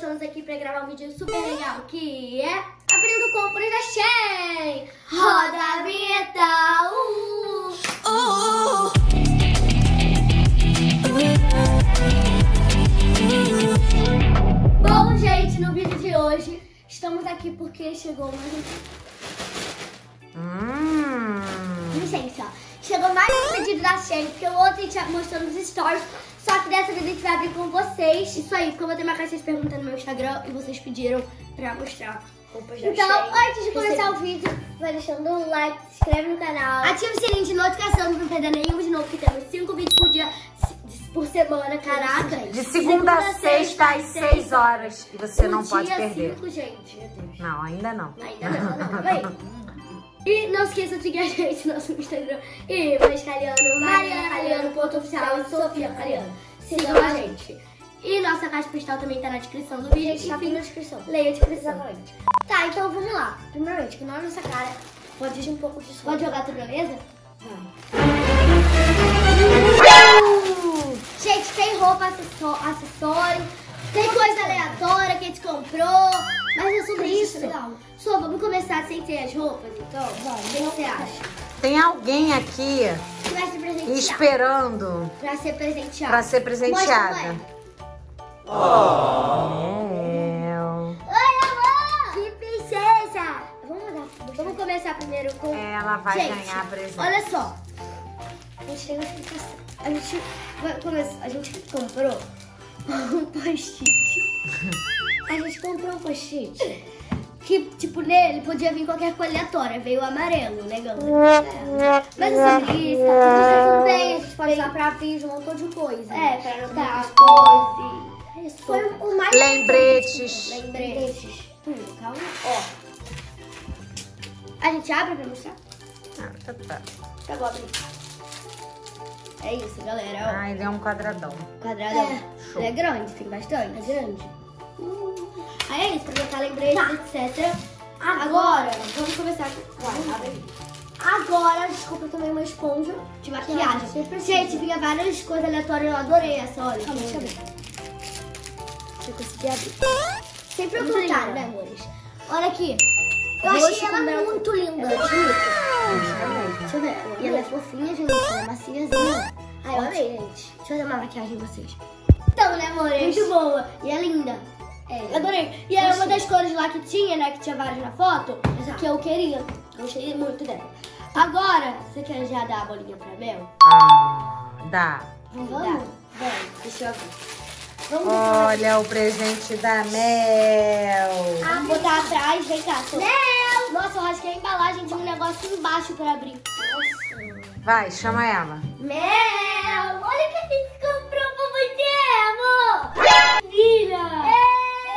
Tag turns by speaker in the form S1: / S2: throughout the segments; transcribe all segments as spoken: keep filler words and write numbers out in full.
S1: estamos aqui pra gravar um vídeo super legal, que é abrindo compras da Shein. Roda a vinheta! Uh! Uh! Bom, gente, no vídeo de hoje, estamos aqui porque chegou mais um...
S2: Hum.
S1: Licença, chegou mais um pedido da Shein, porque o outro a gente mostrou nos stories. Só que dessa vez a gente vai abrir com vocês. Isso aí, porque eu vou ter uma caixa de perguntas no meu Instagram e vocês pediram pra mostrar roupas da Então, Shein. Antes de começar o vídeo, vai deixando um like, se inscreve no canal, ativa o sininho de notificação pra não perder nenhum de novo, que temos cinco vídeos por dia, por semana, caraca.
S2: De segunda a sexta às seis horas. E você não pode perder.
S1: Cinco, gente. Meu Deus.
S2: Não, ainda não.
S1: Ainda não, não. Vai. E não esqueça de seguir a gente no nosso Instagram. E mais Caliano, Mariana Caliano, ponto oficial e Sofia Caliano. Sigam a gente. E nossa caixa postal também tá na descrição do vídeo. Está aqui na descrição. Leia a descrição. Exatamente. Tá, então vamos lá. Primeiramente, que na nossa cara pode ir um pouco de suor. Pode jogar tudo na mesa? Vai. Uh! Gente, tem roupa, acessório, tem coisa aleatória que a gente comprou. Mas é sobre isso. Legal. Só, vamos começar sem ter as roupas, então? Vamos. O que você acha?
S2: Tem alguém aqui
S1: que vai se presentear.
S2: Esperando
S1: pra ser presenteada.
S2: Pra ser presenteada. Oh. Meu.
S1: Oi, amor! Que princesa! Vamos lá. Vamos começar primeiro com...
S2: Ela vai
S1: gente,
S2: ganhar a presente.
S1: Olha só. A gente tem uma explicação. A gente, vai começar, a gente comprou um post-it. A gente comprou um post-it. Que, tipo, nele podia vir qualquer cor aleatória. Veio o amarelo, legal. É. Mas sobre isso, tá tudo bem. A gente pode usar pra vídeo, um montão de coisa. É, pra anotar as coisas. É isso. Foi o mais...
S2: Lembretes.
S1: Lembretes. Tudo, calma. Ó. A gente abre pra mostrar?
S2: Ah, tá, tá.
S1: Tá bom, abrir. É isso, galera. Ó.
S2: Ah, ele é um quadradão.
S1: Quadradão. É. Ele é grande, tem bastante. É grande. Aí é isso, pra botar lembretes, tá. etcétera. Agora, vamos começar com... Vai, abre aí. Agora, a gente comprou também uma esponja de maquiagem. Gente, vinha várias coisas aleatórias, eu adorei essa, olha. Calma, deixa eu ver. Deixa eu conseguir abrir. Sempre ocultaram, né, amores? Olha aqui. Eu Roxo achei ela meu... muito linda. Ela é bonita. Deixa eu ver. E ela é fofinha, gente. Ela é maciazinha. Ai, eu amei, gente. Deixa eu fazer uma maquiagem em vocês. Então, né, amores? Muito boa. E é linda. É, adorei. E era uma das cores lá que tinha, né? Que tinha várias na foto. Exato. Que eu queria. Gostei muito dela. Agora, você quer já dar a bolinha pra Mel?
S2: Ah, dá.
S1: Vamos? Vamos. Vamos. Deixa eu ver. Vamos
S2: Olha o presente da Mel.
S1: Ah, vamos botar atrás. Vem cá. Tô... Mel! Nossa, eu rasguei a embalagem de um negócio embaixo pra abrir. Nossa.
S2: Vai, chama ela.
S1: Mel! Olha o que a gente comprou pra você, amor! Maravilha! É.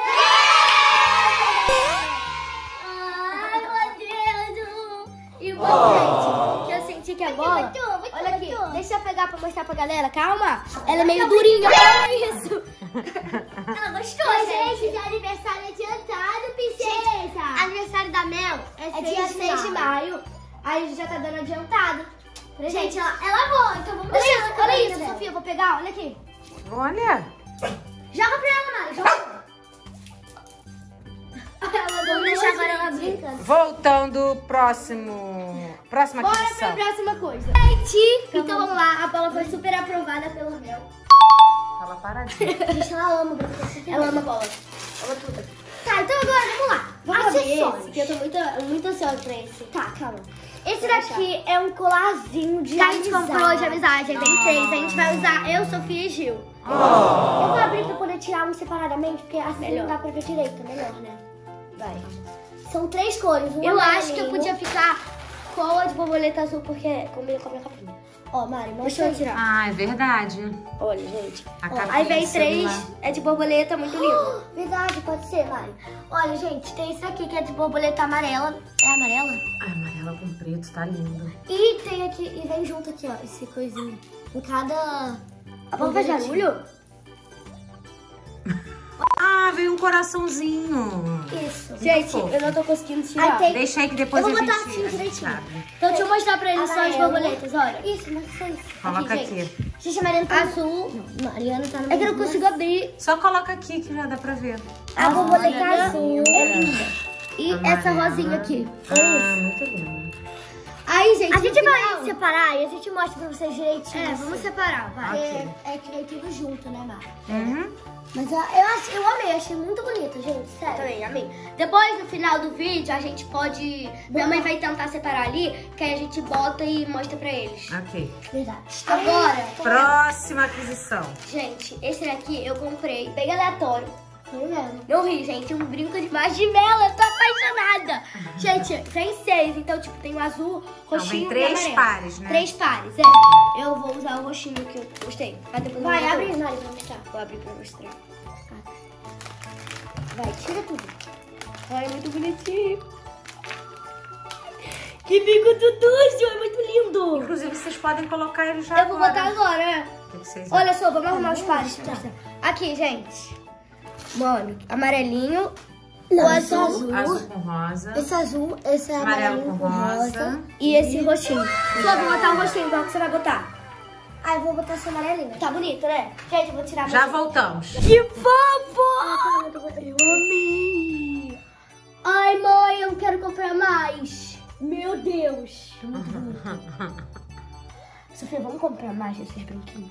S1: Bom, gente, que eu senti que a bola... Olha aqui, deixa eu pegar pra mostrar pra galera, calma. Ela é meio durinha, olha isso. Ela gostou, gente. De aniversário adiantado, princesa. Aniversário da Mel é dia seis de maio. Aí a gente já tá dando adiantado. Gente, ela, ela voa, então vamos deixar. Olha, olha isso, Sofia, eu vou pegar, olha aqui.
S2: Olha.
S1: Joga pra ela, Mari, joga. Vamos deixar agora ela brincando.
S2: Voltando, próximo... Próxima
S1: Bora
S2: aquisição.
S1: pra próxima coisa. Gente, então vamos lá. A bola foi super aprovada pelo Mel.
S2: Fala paradinha.
S1: Gente, ela ama brincar. Ela ama bola. Ama tudo. Tá, então agora vamos lá. Vamos acessórios. Esse, que eu tô muito, muito ansiosa pra esse. Tá, calma. Esse Vou daqui deixar. é um colarzinho de que amizade. Que a gente comprou de amizade. Aí tem três. A gente vai usar eu, Sofia e Gil. Oh. Eu vou abrir pra poder tirar um separadamente, porque assim melhor. Não dá pra ver direito. Melhor, né? Vai. São três cores. Um eu acho que eu podia ficar com a de borboleta azul, porque combina com a minha capinha. Ó, Mari, mostra eu tirar.
S2: Ah, é verdade.
S1: Olha, gente.
S2: A
S1: Ó, aí vem três,
S2: celular.
S1: é de borboleta, muito lindo. Oh, verdade, pode ser, Mari. Olha, gente, tem esse aqui que é de borboleta amarela. É amarela?
S2: Ah, amarela com preto, tá lindo.
S1: E tem aqui, e vem junto aqui, ó, esse coisinho. Em cada... Vamos fazer barulho?
S2: Ah, Ah, veio um coraçãozinho.
S1: Isso. Gente,
S2: fofo.
S1: eu não tô conseguindo tirar.
S2: Tem... Deixa aí que depois
S1: eu vou
S2: a gente,
S1: botar assim
S2: a gente
S1: direitinho.
S2: abre.
S1: Então deixa eu mostrar pra eles só as
S3: Amarelo.
S1: borboletas, olha. Isso, mas foi isso.
S2: Coloca aqui.
S1: Gente, gente, a Mariana tá azul.
S3: Não, Mariana tá no
S1: É que eu não consigo abrir.
S2: Só coloca aqui que já dá pra ver.
S3: A borboleta
S1: Olha,
S3: azul.
S1: é linda. E
S2: Amarela.
S1: essa rosinha aqui.
S2: Ah, muito lindo.
S1: Aí, gente,
S3: A
S1: no
S3: gente vai
S1: final-
S3: separar e a gente mostra pra vocês direitinho.
S1: É, vamos separar, vai.
S2: Ok.
S1: É, é que veio tudo junto, né, Mar?
S2: Uhum.
S1: Mas eu, eu, ach- eu amei, achei muito bonito, gente, sério. Também, amei. Depois, no final do vídeo, a gente pode... Minha mãe vai tentar separar ali, que aí a gente bota e mostra pra eles.
S2: Ok.
S1: Verdade. Agora,
S2: Próxima aquisição.
S1: gente, esse daqui eu comprei bem aleatório. Não ri, gente, um brinco de marshmallow, eu tô apaixonada. Gente, vem seis, então, tipo, tem o azul,
S2: Então,
S1: roxinho
S2: vem
S1: e
S2: três
S1: amarelo.
S2: pares, né?
S1: Três pares, é. Eu vou usar o roxinho que eu gostei. Aí depois eu
S3: Vai,
S1: vou
S3: abre,
S1: usar
S3: Mari, pra mostrar.
S1: Vou abrir pra mostrar. Vai, tira tudo. Ai, é muito bonitinho. Que bico tudo, é muito lindo.
S2: Inclusive, vocês podem colocar ele já
S1: Eu vou
S2: agora.
S1: botar agora, é.
S2: O que vocês
S1: Olha
S2: acham?
S1: só, vamos arrumar os pares. pra mostrar. Aqui, gente. Mano, amarelinho.
S3: Não,
S1: o
S3: esse
S1: azul.
S2: Azul com rosa.
S3: Esse azul, esse é
S2: Amarelo
S3: amarelo
S2: com rosa.
S1: E esse roxinho. Só vou botar o roxinho, qual que você vai botar?
S3: Ah, eu vou botar esse amarelinho.
S1: Tá bonito, né? Gente, eu vou tirar...
S2: Já
S1: meu-
S2: voltamos.
S1: Que fofo! Eu amei! Ai, mãe, eu quero comprar mais. Meu Deus. Muito bonito. Sofia, vamos comprar mais desses brinquinhos?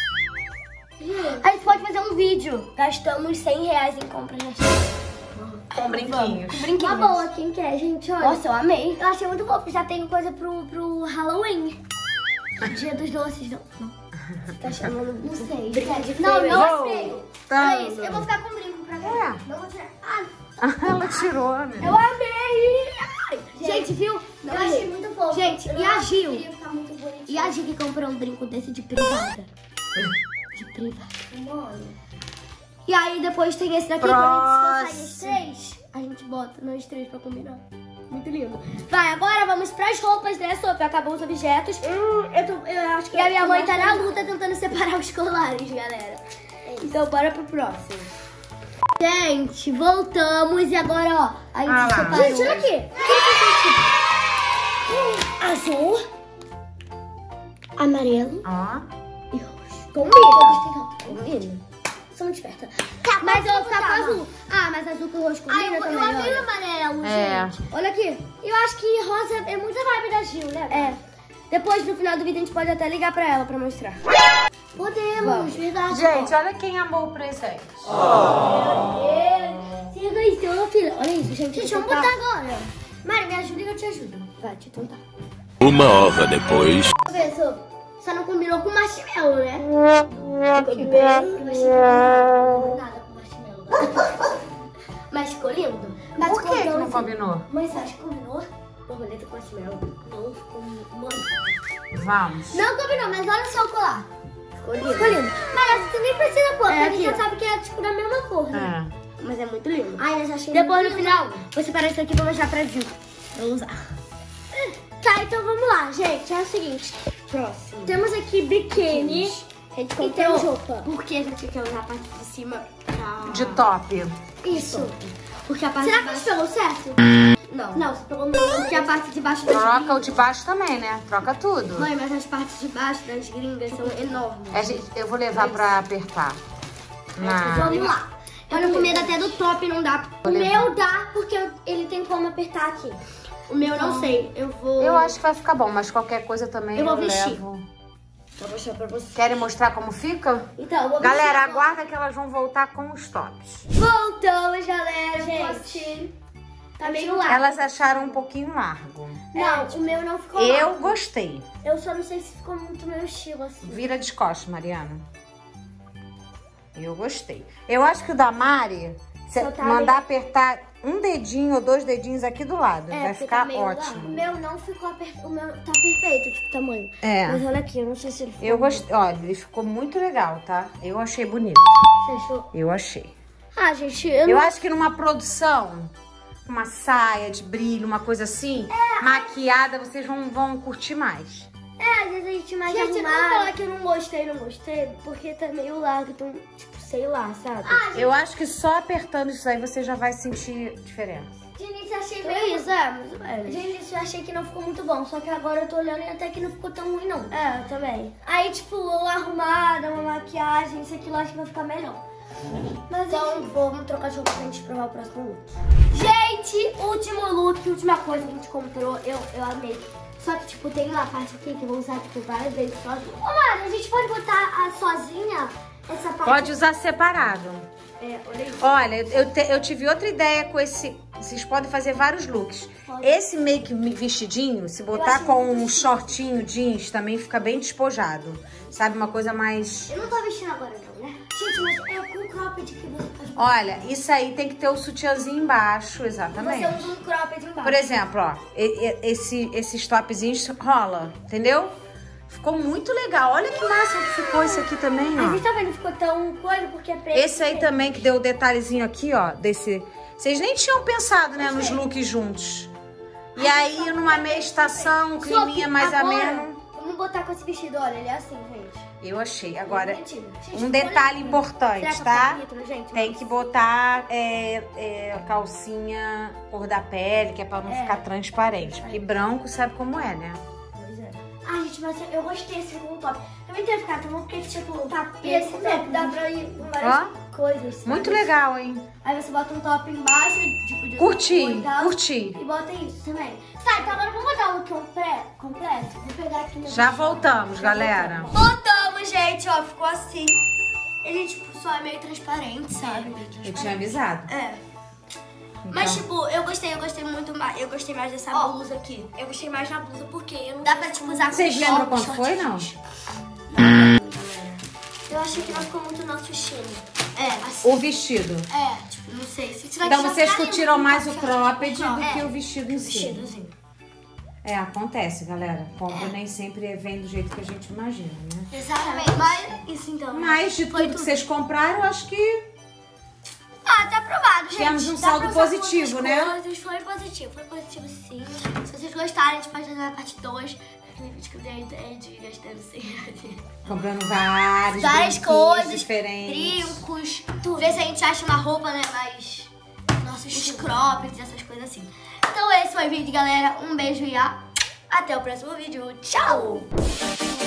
S1: A gente pode fazer um vídeo. Gastamos cem reais em compras nessa.
S2: Com brinquinhos.
S1: Com brinquinhos.
S3: Uma boa, quem quer, gente? Olha.
S1: Nossa, eu amei.
S3: Eu achei muito fofo. Já tem coisa pro, pro Halloween. Dia dos doces, não. Não.
S1: Você tá chamando...
S3: Não sei.
S1: Brincar de
S3: Não,
S1: feio.
S3: não é
S2: Vou.
S3: feio.
S2: Tá.
S3: É isso. Eu vou ficar com brinco pra ver.
S2: É.
S3: Não vou tirar. Ah,
S2: Ela tirou, né?
S1: Eu amei! Ai, gente, viu?
S3: eu achei muito fofo.
S1: Gente,
S3: Eu
S1: e a
S3: acho que
S1: Gil?
S3: ia ficar muito bonitinho.
S1: E a Gil que comprou um brinco desse de privada? De privada.
S3: Mano.
S1: E aí depois tem esse daqui, quando a gente for sair os três, a gente bota nós três pra combinar. Muito lindo. Vai, agora vamos pras roupas, né, Sofia? Acabou os objetos.
S3: Hum, eu, tô, eu acho que
S1: E a minha
S3: eu
S1: mãe
S3: gosto
S1: tá na
S3: muito.
S1: luta tentando separar os colares, galera. Então bora pro próximo. Gente, voltamos e agora, ó, a gente
S2: Ah lá.
S1: separou.
S3: Gente, olha aqui. Azul. Amarelo.
S2: Ó.
S1: E roxo.
S3: Combina.
S1: Combina.
S3: Sou muito esperta.
S1: Tá, mas eu vou ficar com
S3: botar,
S1: azul. Ah, mas azul com roxo
S3: Ah,
S1: combina
S3: eu,
S1: também,
S3: eu amei o
S1: olha.
S3: amarelo,
S2: É.
S3: gente.
S1: Olha aqui.
S3: Eu acho que rosa é muita vibe da Gil, né?
S1: É. Depois, no final do vídeo, a gente pode até ligar pra ela pra mostrar.
S3: Podemos,
S1: Vamos.
S3: verdade.
S2: Gente, olha quem amou o presente.
S1: Siga isso, ô filha. Olha isso, gente.
S3: Gente,
S1: vou
S3: vamos botar
S1: tentar.
S3: agora. Mari, me ajuda e eu te ajudo.
S1: Vai, te tentar.
S4: Uma hora depois.
S1: Deixa eu ver, Sô. Só não combinou com marshmallow, né? Ficou bem. Eu achei que não combinou nada com marshmallow. Mas ficou lindo. Mas
S2: Por que que
S1: ficou
S2: não
S1: assim.
S2: combinou?
S1: Mas você acha que combinou? Borboleta com marshmallow. Não, ficou muito...
S2: Vamos.
S3: Não combinou, mas olha só o colar.
S1: Ficou lindo.
S3: Ficou lindo. Mas você nem precisa pôr,
S1: É
S3: porque a gente
S1: aqui,
S3: já
S1: ó.
S3: sabe que é tipo da mesma cor, né?
S2: É.
S1: Mas é muito lindo.
S3: Ai, eu já achei
S1: Depois, no
S3: muito
S1: final,
S3: lindo.
S1: vou separar isso aqui pra mostrar pra Gil. Pra eu usar.
S3: Tá, então vamos lá, gente. É o seguinte.
S1: Próximo.
S3: Temos aqui biquíni.
S1: A gente
S3: E
S1: comprou
S3: temos roupa.
S1: porque a gente quer usar a parte de cima pra...
S2: De top.
S3: Isso.
S1: Porque a parte
S3: Será
S1: de
S3: que a gente
S1: baixo...
S3: pegou certo?
S1: Não.
S3: Não, você pegou no...
S1: Porque a parte de baixo das
S2: Troca o
S1: gringas...
S2: de baixo também, né? Troca tudo.
S1: Mãe, mas as partes de baixo das gringas são enormes.
S2: É, gente, eu vou levar pra apertar. Na...
S3: Vamos lá.
S1: Eu tô com medo até do top, não dá.
S3: O meu dá porque eu- ele tem como apertar aqui.
S1: O meu eu não sei. Eu vou...
S2: Eu acho que vai ficar bom, mas qualquer coisa também
S1: Eu
S2: eu,
S1: vou vestir.
S2: levo.
S1: Vou mostrar pra você.
S2: Querem mostrar como fica?
S1: Então, eu vou
S2: Galera,
S1: vestir agora.
S2: aguarda que elas vão voltar com os tops.
S1: Voltamos, galera, gente.
S3: Tá meio largo.
S2: Elas acharam um pouquinho largo.
S3: Não, o meu não ficou
S2: Eu
S3: largo.
S2: gostei.
S3: Eu só não sei se ficou muito meu estilo, assim.
S2: Vira de costas, Mariana. Eu gostei. Eu acho que o da Mari, você
S3: Só tá
S2: mandar apertar um dedinho ou dois dedinhos aqui do lado,
S3: É,
S2: vai
S3: porque
S2: ficar
S3: tá meio largo. O
S2: ótimo.
S3: meu não ficou apertado. O meu tá perfeito, tipo, tamanho.
S2: É.
S3: Mas olha aqui, eu não sei se ele ficou.
S2: Eu gostei. Olha, ele ficou muito legal, tá? Eu achei bonito.
S3: Você achou?
S2: Eu achei.
S3: Ah, gente, eu,
S2: Eu
S3: não...
S2: acho que numa produção, uma saia de brilho, uma coisa assim, maquiada, vocês vão, vão curtir mais.
S3: É, às vezes a gente mais
S1: Gente, eu não vou
S3: arrumada.
S1: falar que eu não gostei, não gostei, porque tá meio largo, então, tipo, sei lá, sabe?
S3: Ah,
S2: Eu acho que só apertando isso aí você já vai sentir diferença.
S3: de início eu achei
S1: Então
S3: meio...
S1: é isso, é, mais ou menos.
S3: De início eu achei que não ficou muito bom, só que agora eu tô olhando e até que não ficou tão ruim, não.
S1: É, eu também.
S3: Aí, tipo, arrumada, uma maquiagem, isso aqui eu acho que vai ficar melhor. Mas
S1: Então, vamos trocar de roupa pra gente provar o próximo look.
S3: gente,
S1: Último look, última coisa que a gente comprou, eu, eu amei. Só que, tipo, tem uma parte aqui que eu vou usar, tipo, várias vezes sozinha.
S3: ô Mari, a gente pode botar a sozinha essa parte?
S2: Pode usar separado.
S1: É, olha isso.
S2: Olha, eu, te- eu tive outra ideia com esse... Vocês podem fazer vários looks. Esse meio que vestidinho, se botar
S3: acho
S2: com
S3: muito
S2: um shortinho jeans, também fica bem despojado. Sabe, uma coisa mais...
S3: Eu não tô vestindo agora, não, né? Gente, mas é com o cropped que você pode botar.
S2: Olha, isso aí tem que ter o sutiãzinho embaixo, exatamente.
S3: Você usa um cropped embaixo.
S2: Por exemplo, ó, e- e- esse, esses topzinhos rola, entendeu? Ficou muito legal. Olha que massa que ficou esse aqui também,
S3: A
S2: ó.
S3: gente tá vendo que ficou tão coisa porque é preto.
S2: Esse aí também que deu o detalhezinho aqui, ó, desse... Vocês nem tinham pensado, né, nos looks juntos. E aí, numa meia estação, um climinha mais ameno.
S1: Vamos botar com esse vestido, olha, ele é assim, gente.
S2: Eu achei. Agora,
S1: Gente,
S2: um detalhe importante,
S1: será que
S2: tá?
S1: tá bonito, gente?
S2: Tem que botar é, é, calcinha cor da pele, que é pra não ficar transparente. Porque branco sabe como é, né?
S1: Pois é.
S3: Ai, gente, mas eu gostei desse com o top. Também tem que ficar tão bom porque, tipo, tá
S1: E esse top dá pra ir com várias coisas, sabe?
S2: Muito legal, hein?
S1: Aí você bota um top embaixo, tipo, de
S2: Curti,
S1: isopor e tal,
S2: curti.
S1: E bota isso também.
S3: Tá, então agora vamos botar o look compre- completo?
S1: Vou pegar aqui meu
S2: Já
S1: vestido.
S2: voltamos, galera.
S1: Voltamos, gente, ó, ficou assim. Ele, tipo, só é meio transparente, sabe?
S2: Eu tinha avisado.
S1: É.
S2: Então,
S1: Mas, tipo, eu gostei, eu gostei muito mais. Eu gostei mais dessa blusa aqui. Eu gostei mais na blusa porque eu não. Dá pra, tipo, usar com
S2: vocês
S1: short,
S2: lembram quando
S1: short
S2: foi, não?
S1: jeans.
S3: Eu achei que não ficou muito nosso estilo.
S1: É, assim.
S2: O vestido.
S1: É, tipo, não sei. Se tiver
S2: Então
S1: que
S2: vocês
S1: ficar
S2: curtiram
S1: lindo,
S2: mais o
S1: fica
S2: cropped
S1: short.
S2: do
S1: É,
S2: que o vestido em si.
S1: vestidozinho.
S2: É, acontece, galera. Compra nem sempre vem do jeito que a gente imagina, né?
S1: Exatamente. Mas, isso então.
S2: Mas de tudo que vocês compraram, acho que
S1: Ah, tá aprovado, gente.
S2: tivemos um
S1: Dá
S2: saldo
S1: pra usar
S2: positivo,
S1: com
S2: né?
S1: outras coisas. Foi positivo, foi positivo sim. Se vocês gostarem, a gente pode fazer a parte dois. Aquele vídeo que eu dei é de gastando sem
S2: Comprando vários
S1: várias
S2: brinquinhos
S1: coisas,
S2: diferentes.
S1: brincos, tudo. Ver se a gente acha uma roupa, né, mais nossos croppeds, essas coisas assim. Então esse foi o vídeo, galera. Um beijo e ó, até o próximo vídeo. Tchau!